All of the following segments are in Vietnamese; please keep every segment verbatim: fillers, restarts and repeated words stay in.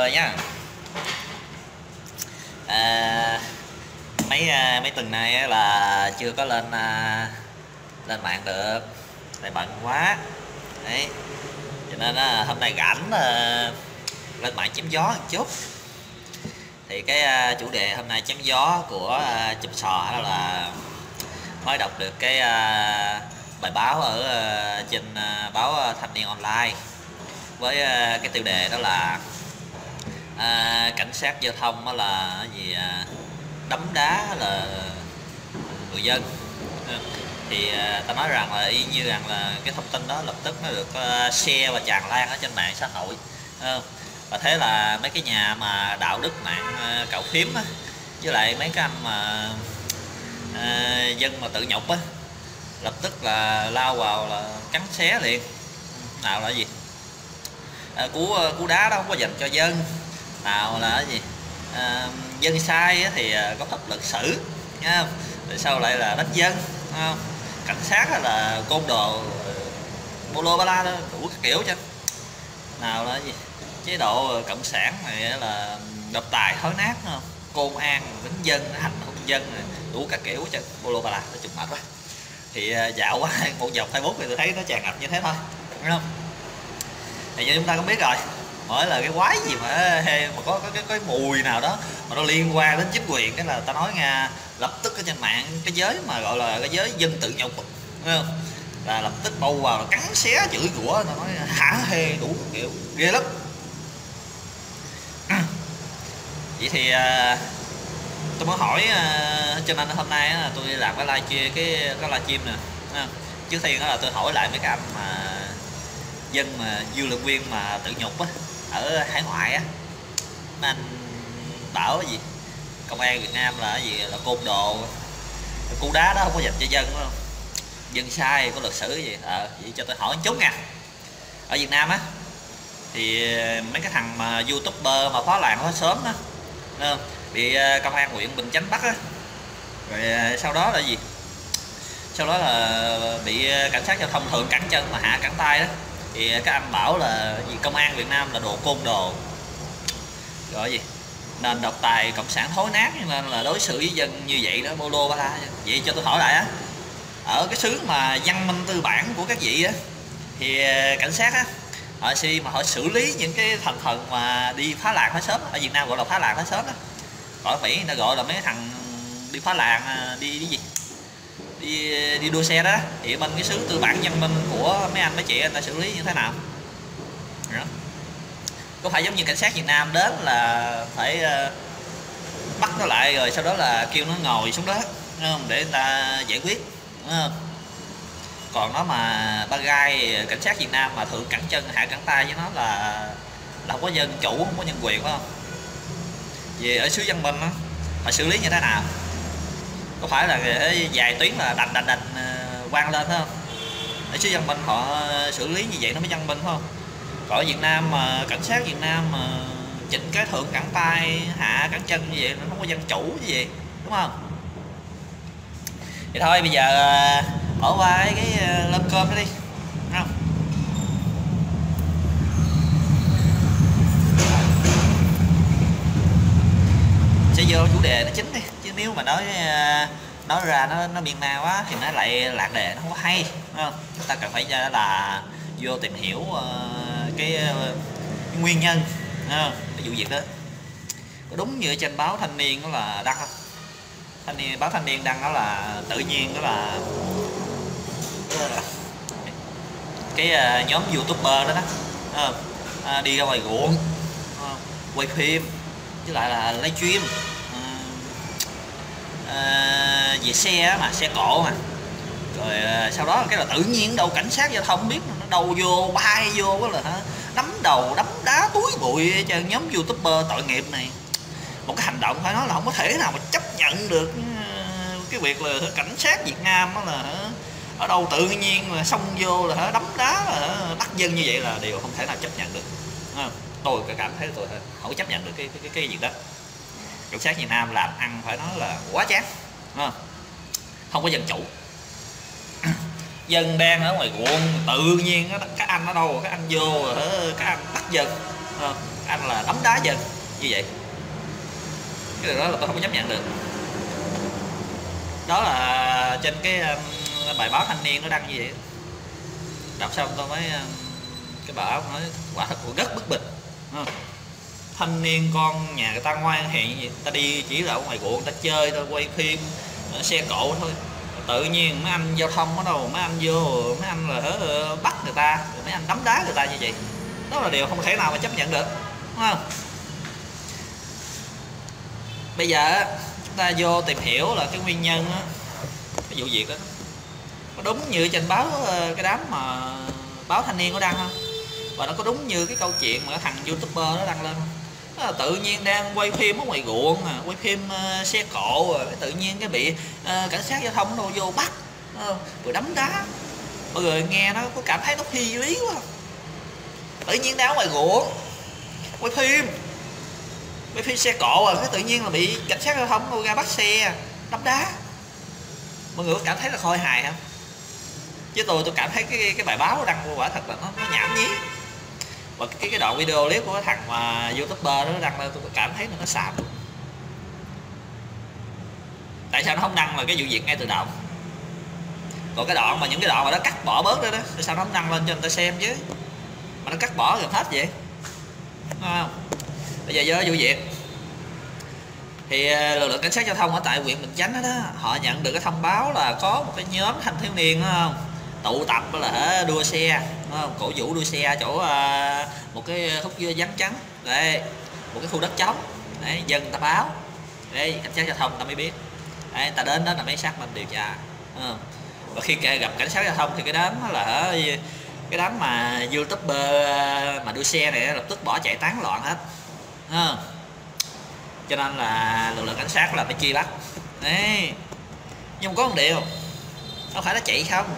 YouTuber nhá. À, mấy mấy tuần nay là chưa có lên lên mạng được, tại bận quá đấy, cho nên là hôm nay rảnh lên mạng chém gió một chút. Thì cái chủ đề hôm nay chém gió của Chùm Sò đó là mới đọc được cái bài báo ở trên báo Thanh Niên Online với cái tiêu đề đó là à, cảnh sát giao thông đó là gì à, đấm đá là người dân. Thì à, ta nói rằng là y như rằng là cái thông tin đó lập tức nó được uh, share và tràn lan ở trên mạng xã hội. À, và thế là mấy cái nhà mà đạo đức mạng uh, cạo phím á, với lại mấy cái anh mà uh, dân mà tự nhục á, lập tức là lao vào là cắn xé liền. Nào là gì à, cú cú đá đó không có dành cho dân, nào là cái gì à, dân sai thì có pháp luật xử nha, rồi sau lại là đánh dân, không? Cảnh sát là côn đồ bolo ba la đó, đủ các kiểu chứ. Nào là cái gì chế độ cộng sản này là độc tài thối nát, không? Công an đánh dân hành hung dân này, đủ các kiểu chứ, bolo ba la nó chụp mệt quá. Thì dạo qua một dòng Facebook thì tôi thấy nó tràn ngập như thế thôi, đúng không? Thì như chúng ta cũng biết rồi, mỗi là cái quái gì mà hay mà có, có cái, cái mùi nào đó mà nó liên quan đến chính quyền, cái là ta nói nha, lập tức ở trên mạng cái giới mà gọi là cái giới dân tự nhục, đúng không? Là lập tức bâu vào là cắn xé chửi rủa, nó nói hả hê đủ kiểu ghê lắm. Vậy thì tôi muốn hỏi, cho nên hôm nay là tôi làm cái live cái cái livestream nè. Trước tiên đó là tôi hỏi lại mấy cái anh mà dân mà dư luận viên mà tự nhục á, ở hải ngoại á, mấy anh bảo cái gì công an Việt Nam là cái gì là côn đồ, cú đá đó không có dành cho dân, đúng không? Dân sai có luật xử gì. Ờ vậy cho tôi hỏi một chút nha. Ở Việt Nam á thì mấy cái thằng mà YouTuber mà phá làng phá sớm đó, bị công an huyện Bình Chánh bắt á, rồi sau đó là gì sau đó là bị cảnh sát giao thông thượng cẳng chân mà hạ cẳng tay đó, thì các anh bảo là gì công an Việt Nam là đồ côn đồ, gọi gì nền độc tài cộng sản thối nát, nên là đối xử với dân như vậy đó, bolo ba la. Vậy cho tôi hỏi lại á, ở cái xứ mà văn minh tư bản của các vị á, thì cảnh sát á họ si mà họ xử lý những cái thành phần mà đi phá làng phá xóm, ở Việt Nam gọi là phá làng phá xóm đó, ở Mỹ người ta gọi là mấy thằng đi phá làng, đi cái gì đi đi đua xe đó. Thì bên cái xứ tư bản văn minh của mấy anh mấy chị, anh ta xử lý như thế nào đó? Có phải giống như cảnh sát Việt Nam đến là phải uh, bắt nó lại rồi sau đó là kêu nó ngồi xuống đó, đúng không? Để người ta giải quyết, đúng không? Còn nó mà ba gai cảnh sát Việt Nam mà thượng cẳng chân hạ cẳng tay với nó là là không có dân chủ, không có nhân quyền, phải không? Về ở xứ văn minh đó, họ xử lý như thế nào? Có phải là vài tuyến là đành đành đành quăng lên phải không? Ở xứ văn minh họ xử lý như vậy nó mới văn minh, phải không? Còn ở Việt Nam mà cảnh sát Việt Nam mà chỉnh cái thượng cẳng tay hạ cẳng chân như vậy nó không có dân chủ như vậy, đúng không? Thì thôi bây giờ bỏ qua cái, cái lâm cơm đó đi, đúng không? Sẽ vô chủ đề nó chính đi, chứ nếu mà nói nói ra nó nó miên man quá thì nó lại lạc đề, nó không có hay, đúng không? Chúng ta cần phải là vô tìm hiểu uh, cái, uh, cái nguyên nhân, uh, cái vụ việc đó có đúng như ở trên báo Thanh Niên đó là đăng không? Thanh niên báo Thanh Niên đăng đó là tự nhiên đó là cái uh, nhóm YouTuber đó đó, uh, uh, đi ra ngoài ruộng, uh, quay phim với lại là livestream uh, uh, về xe mà xe cộ mà, rồi uh, sau đó cái là tự nhiên đâu cảnh sát giao thông biết nó đâu vô bay vô đó là hả, đấm đầu đấm đá túi bụi cho nhóm YouTuber tội nghiệp này. Một cái hành động phải nói là không có thể nào mà chấp nhận được cái việc là cảnh sát Việt Nam đó là ở đâu tự nhiên là xông vô là đấm đá là bắt dân như vậy, là điều không thể nào chấp nhận được. Tôi cảm thấy tôi không chấp nhận được cái cái cái việc đó. Cảnh sát Việt Nam làm ăn phải nói là quá chán, không có dân chủ. Dân đang ở ngoài ruộng tự nhiên các anh ở đâu các anh vô các anh bắt dân, anh là đấm đá dân như vậy. Cái điều đó là tôi không có chấp nhận được. Đó là trên cái um, bài báo Thanh Niên nó đăng như vậy. Đọc xong tôi mới um, cái báo nói quả thật của rất bất bình. Ừ. Thanh niên con nhà người ta ngoan hiền như vậy, ta đi chỉ là ở ngoài ruộng ta chơi, ta quay phim xe cộ thôi, tự nhiên mấy anh giao thông ở đâu mấy anh vô mấy anh là ở bắt người ta, rồi mấy anh đấm đá người ta như vậy, đó là điều không thể nào mà chấp nhận được, đúng không? Bây giờ chúng ta vô tìm hiểu là cái nguyên nhân đó, cái vụ việc đó có đúng như trên báo cái đám mà báo Thanh Niên có đăng không, và nó có đúng như cái câu chuyện mà cái thằng YouTuber nó đăng lên không? Đó là tự nhiên đang quay phim ở ngoài ruộng, à, quay phim uh, xe cộ, rồi tự nhiên cái bị uh, cảnh sát giao thông nó vô bắt, uh, rồi đấm đá. Mọi người nghe nó có cảm thấy nó phi lý quá. Tự nhiên đang ở ngoài ruộng quay phim quay phim xe cộ, rồi cái tự nhiên là bị cảnh sát giao thông nó ra bắt xe đấm đá. Mọi người có cảm thấy là khôi hài không? Chứ tôi tôi cảm thấy cái cái bài báo đăng quả thật là nó, nó nhảm nhí. Và cái cái đoạn video clip của cái thằng mà YouTuber đó đăng lên tôi cảm thấy là nó xàm. Tại sao nó không đăng là cái vụ việc ngay từ đầu? Còn cái đoạn mà những cái đoạn mà nó cắt bỏ bớt đó đó, tại sao nó không đăng lên cho người ta xem chứ? Mà nó cắt bỏ gần hết vậy, đúng không? Bây giờ với vụ việc thì lực lượng cảnh sát giao thông ở tại huyện Bình Chánh đó, đó họ nhận được cái thông báo là có một cái nhóm thanh thiếu niên, đúng không, tụ tập là đua xe, đúng không? Cổ vũ đua xe chỗ uh, một cái khúc vắng trắng đây, một cái khu đất trống đấy, dân ta báo đây, cảnh sát giao thông ta mới biết đấy, ta đến đó là mới xác minh điều tra, không? Và khi gặp cảnh sát giao thông thì cái đám là cái đám mà YouTuber mà đua xe này lập tức bỏ chạy tán loạn hết, không? Cho nên là lực lượng cảnh sát là phải truy bắt đấy. Nhưng có một điều, không phải nó chạy không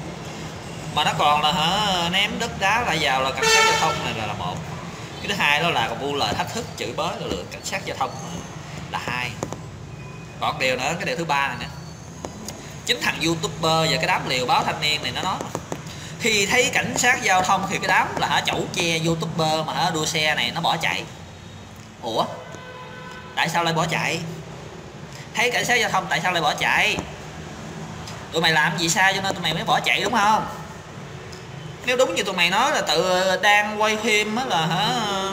mà nó còn là hả, ném đất đá lại vào là cảnh sát giao thông này là, là một. Cái thứ hai đó là còn buông lời thách thức chửi bới lực lượng cảnh sát giao thông là hai. Còn điều nữa, cái điều thứ ba này nè, chính thằng YouTuber và cái đám liều báo Thanh Niên này nó nói khi thấy cảnh sát giao thông thì cái đám là hả chẩu che YouTuber mà hả đua xe này nó bỏ chạy. Ủa tại sao lại bỏ chạy? Thấy cảnh sát giao thông tại sao lại bỏ chạy? Tụi mày làm gì sai cho nên tụi mày mới bỏ chạy, đúng không? Nếu đúng như tụi mày nói là tự đang quay phim á là hả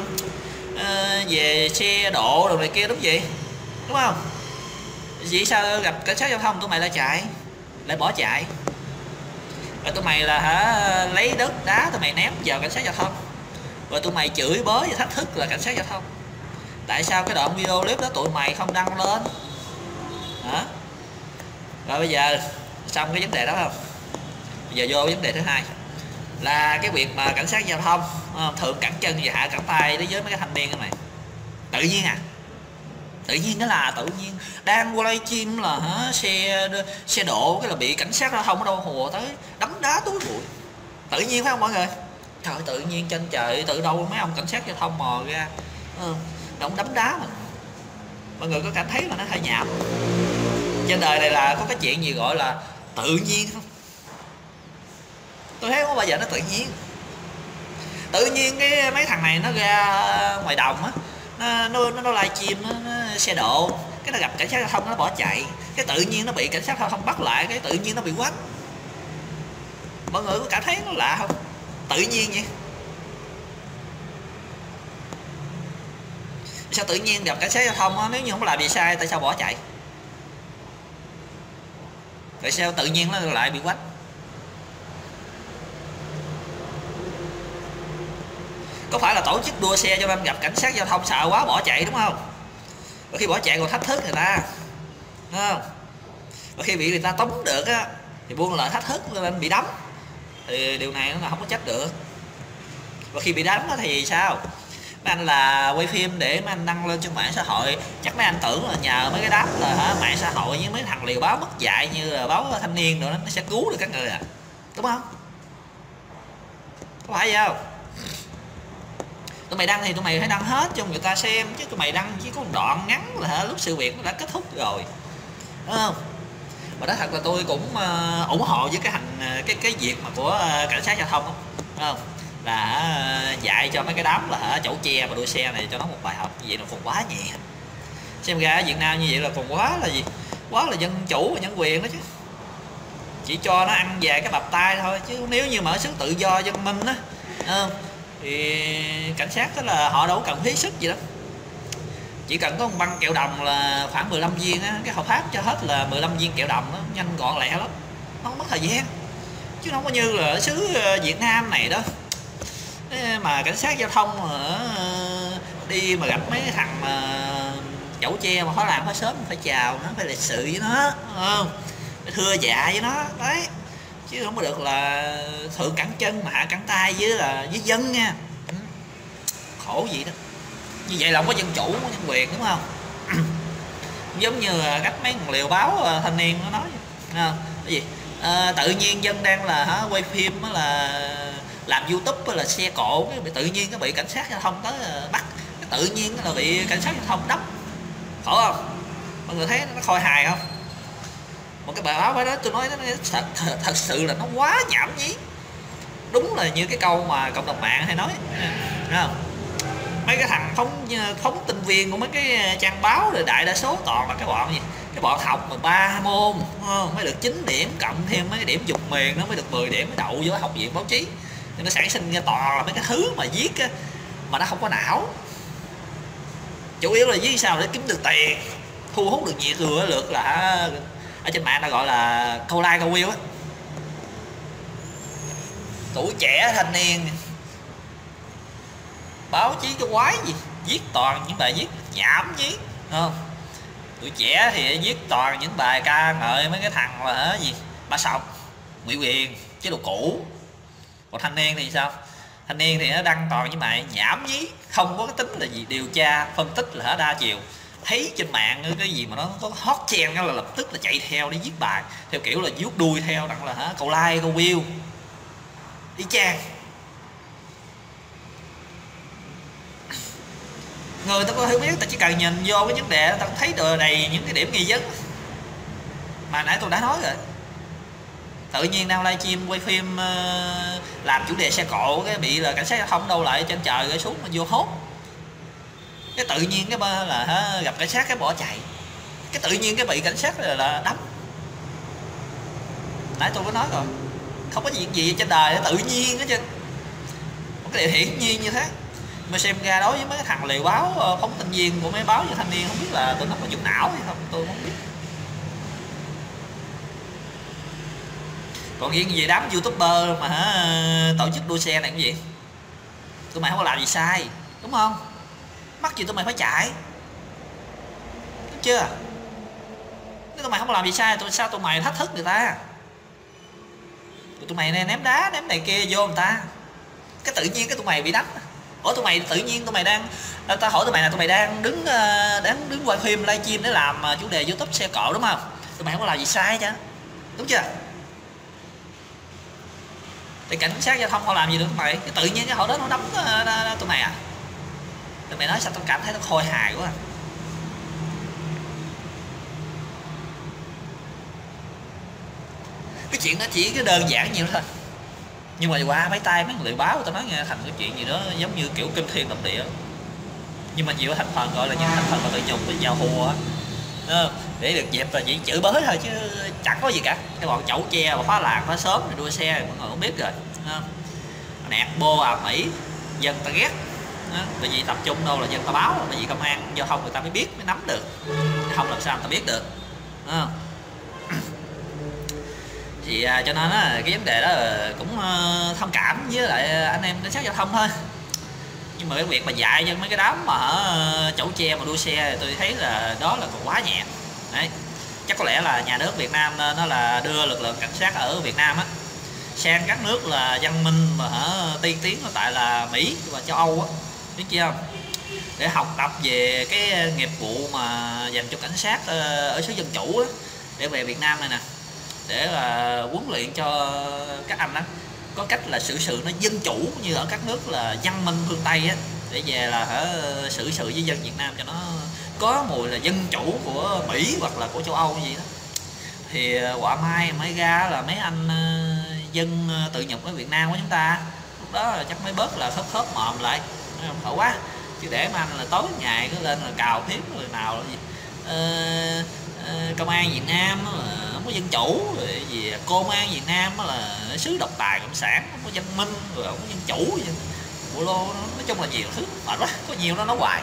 uh, về xe độ rồi này kia, đúng gì, đúng không? Vì sao gặp cảnh sát giao thông tụi mày lại chạy, lại bỏ chạy? Và tụi mày là hả lấy đất đá tụi mày ném vào cảnh sát giao thông, rồi tụi mày chửi bới và thách thức là cảnh sát giao thông. Tại sao cái đoạn video clip đó tụi mày không đăng lên hả? Rồi bây giờ xong cái vấn đề đó không, bây giờ vô vấn đề thứ hai là cái việc mà cảnh sát giao thông thượng cẳng chân và hạ cẳng tay đối với mấy cái thanh niên này. Tự nhiên à, tự nhiên đó là tự nhiên đang quay livestream là hả xe xe độ cái là bị cảnh sát giao thông ở đâu hùa tới đấm đá túi bụi. Tự nhiên phải không mọi người? Trời, tự nhiên trên trời từ đâu mấy ông cảnh sát giao thông mò ra, ừ, ông đấm đá mà. Mọi người có cảm thấy là nó hơi nhảm? Trên đời này là có cái chuyện gì gọi là tự nhiên không? Tôi thấy không có bao giờ nó tự nhiên. Tự nhiên cái mấy thằng này nó ra ngoài đồng á, nó nó nó livestream nó, nó xe độ, cái nó gặp cảnh sát giao thông nó bỏ chạy, cái tự nhiên nó bị cảnh sát giao thông bắt lại, cái tự nhiên nó bị quát. Mọi người có cảm thấy nó lạ không? Tự nhiên vậy. Sao tự nhiên gặp cảnh sát giao thông á, nếu như không làm gì sai tại sao bỏ chạy? Tại sao tự nhiên nó lại bị quách? Có phải là tổ chức đua xe cho nên gặp cảnh sát giao thông sợ quá bỏ chạy, đúng không? Và khi bỏ chạy còn thách thức người ta, đúng không? Và khi bị người ta tống được á thì buông lời thách thức nên bị đấm, thì điều này nó là không có trách được. Và khi bị đánh thì sao? Mấy anh là quay phim để mấy anh đăng lên trên mạng xã hội, chắc mấy anh tưởng là nhờ mấy cái đám là hả mạng xã hội với mấy thằng liều báo mất dạy như là báo Thanh Niên rồi nó sẽ cứu được các người à, đúng không? Có phải vậy không? Tụi mày đăng thì tụi mày phải đăng hết cho người ta xem chứ, tụi mày đăng chỉ có một đoạn ngắn là hả lúc sự việc nó đã kết thúc rồi, đúng không? Và đó thật là tôi cũng uh, ủng hộ với cái hành cái cái việc mà của uh, cảnh sát giao thông, đúng không? là dạy cho mấy cái đám là hả chẩu che và đua xe này cho nó một bài học. Như vậy là còn quá nhẹ. Xem ra ở Việt Nam như vậy là còn quá là gì, quá là dân chủ và nhân quyền đó chứ, chỉ cho nó ăn vài cái bập tay thôi. Chứ nếu như mà ở xứ tự do dân minh á thì cảnh sát đó là họ đâu cần phí sức gì đâu, chỉ cần có một băng kẹo đồng là khoảng mười lăm viên á, cái hộp phát cho hết là mười lăm viên kẹo đồng đó, nhanh gọn lẹ lắm, không mất thời gian. Chứ không có như là ở xứ Việt Nam này đó mà cảnh sát giao thông ở đi mà gặp mấy thằng mà chẩu che mà khó làm phải sớm phải chào nó, phải lịch sự với nó, không phải thưa dạ với nó đấy, chứ không có được là thượng cẳng chân mà hạ cẳng tay với là với dân nha. Khổ gì đó. Như vậy là không có dân chủ, có nhân quyền, đúng không? Giống như cách mấy thằng liều báo thanh niên nó nói không? Cái gì à, tự nhiên dân đang là hả, quay phim đó là làm YouTube là xe cộ, cái bị tự nhiên nó bị cảnh sát giao thông tới bắt, cái tự nhiên là bị cảnh sát giao thông đắp. Khổ không? Mọi người thấy nó khôi hài không? Một cái bài báo với đó tôi nói nó thật, thật, thật sự là nó quá nhảm nhí. Đúng là như cái câu mà cộng đồng mạng hay nói, đúng không? Mấy cái thằng phóng phóng tin viên của mấy cái trang báo rồi đại đa số toàn là cái bọn gì, cái bọn học mà ba môn mới được chín điểm, cộng thêm mấy cái điểm dục miền nó mới được mười điểm mới đậu vô học viện báo chí. Nên nó sản sinh ra toàn là mấy cái thứ mà viết á, mà nó không có não, chủ yếu là viết sao để kiếm được tiền, thu hút được nhiều người lượt là ở trên mạng ta gọi là câu like câu view á. Tuổi trẻ thanh niên báo chí cái quái gì, viết toàn những bài viết nhảm nhí, không? Tuổi trẻ thì viết toàn những bài ca ngợi mấy cái thằng là gì ba sọc, Mỹ Quyền, chế độ cũ. Còn thanh niên thì sao? Thanh niên thì nó đăng toàn những bài nhảm nhí, không có cái tính là gì điều tra phân tích là đa chiều. Thấy trên mạng cái gì mà nó có hot trend là lập tức là chạy theo để viết bài theo kiểu là vuốt đuôi theo đặng là hả câu like câu view y chang. Người ta có hiểu biết, ta chỉ cần nhìn vô cái vấn đề ta thấy được đầy những cái điểm nghi vấn mà nãy tôi đã nói rồi. Tự nhiên đang livestream quay phim làm chủ đề xe cộ cái bị là cảnh sát giao thông đâu lại trên trời gửi xuống mà vô hốt, cái tự nhiên cái là hả, gặp cảnh sát cái bỏ chạy, cái tự nhiên cái bị cảnh sát là, là đấm. Nãy tôi có nói rồi, không có chuyện gì trên đời tự nhiên hết trơn, một cái điều hiển nhiên như thế. Mà xem ra đối với mấy cái thằng liều báo phóng tin viên của mấy báo như thanh niên không biết là tụi nó có dùng não hay không, tôi không biết. Còn riêng về đám youtuber mà hả, tổ chức đua xe này cái gì, tụi mày không có làm gì sai đúng không, mắc gì tụi mày phải chạy, đúng chưa? Nếu tụi mày không làm gì sai tụi sao tụi mày thách thức người ta, tụi mày ném đá ném này kia vô người ta, cái tự nhiên cái tụi mày bị đánh. Ủa tụi mày tự nhiên tụi mày đang, ta hỏi tụi mày là tụi mày đang đứng đang đứng quay phim livestream để làm chủ đề YouTube xe cộ đúng không, tụi mày không có làm gì sai chứ, đúng chưa? Thì cảnh sát giao thông họ làm gì được tụi mày, cái tự nhiên cái họ đến họ đấm tụi mày à? Tụi mày nói sao tôi cảm thấy nó khôi hài quá. Cái chuyện nó chỉ cái đơn giản nhiều thôi, nhưng mà qua mấy tay mấy người báo tao nói nghe thành cái chuyện gì đó giống như kiểu kinh thiên động địa, nhưng mà nhiều thành phần gọi là những thành phần mà tự nhục với giàu hùa để được dẹp là chỉ chửi bới thôi chứ chẳng có gì cả. Cái bọn chẩu che và phá làng phá sớm rồi đua xe mọi người không biết rồi, nẹt bô à Mỹ dân ta ghét, bởi vì tập trung đâu là dân ta báo, bởi vì công an giao thông người ta mới biết mới nắm được, không làm sao người ta biết được. Thì à, cho nên á, cái vấn đề đó cũng uh, thông cảm với lại anh em cảnh sát giao thông thôi. Nhưng mà cái việc mà dạy cho mấy cái đám mà uh, chẩu che mà đua xe tôi thấy là đó là còn quá nhẹ. Đấy. Chắc có lẽ là nhà nước Việt Nam nó là đưa lực lượng cảnh sát ở Việt Nam á sang các nước là văn minh mà uh, tiên tiến tại là Mỹ và châu Âu á, biết chưa không? Để học tập về cái nghiệp vụ mà dành cho cảnh sát uh, ở xứ dân chủ á, để về Việt Nam này nè, để là huấn luyện cho các anh đó có cách là xử sự nó dân chủ như ở các nước là văn minh phương Tây á, để về là hả xử sự với dân Việt Nam cho nó có mùi là dân chủ của Mỹ hoặc là của châu Âu gì đó. Thì quả mai mới ra là mấy anh dân tự nhục ở Việt Nam của chúng ta lúc đó là chắc mới bớt là khớp khớp mồm lại, khổ quá. Chứ để mà anh là tối ngày cứ lên rồi cào phím rồi nào là gì ờ, ờ, công an Việt Nam là không có dân chủ, rồi gì công an Việt Nam là sứ độc tài cộng sản, không có văn minh, rồi không có dân chủ gì bộ lô. Nói chung là nhiều thứ mệt quá, có nhiều nó nói hoài.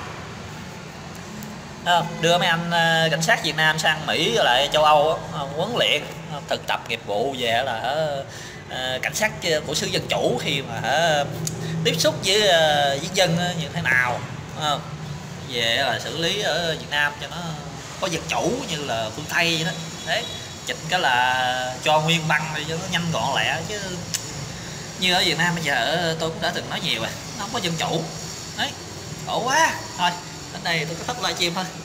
Đưa mấy anh cảnh sát Việt Nam sang Mỹ lại châu Âu huấn luyện thực tập nghiệp vụ về là cảnh sát của xứ dân chủ khi mà tiếp xúc với với dân như thế nào, về là xử lý ở Việt Nam cho nó có dân chủ như là phương Tây vậy đó. Thế chỉnh cái là cho nguyên băng đi cho nó nhanh gọn lẹ, chứ như ở Việt Nam bây giờ tôi cũng đã từng nói nhiều rồi, nó không có dân chủ đấy, khổ quá. Thôi đến đây tôi có thất livestream thôi.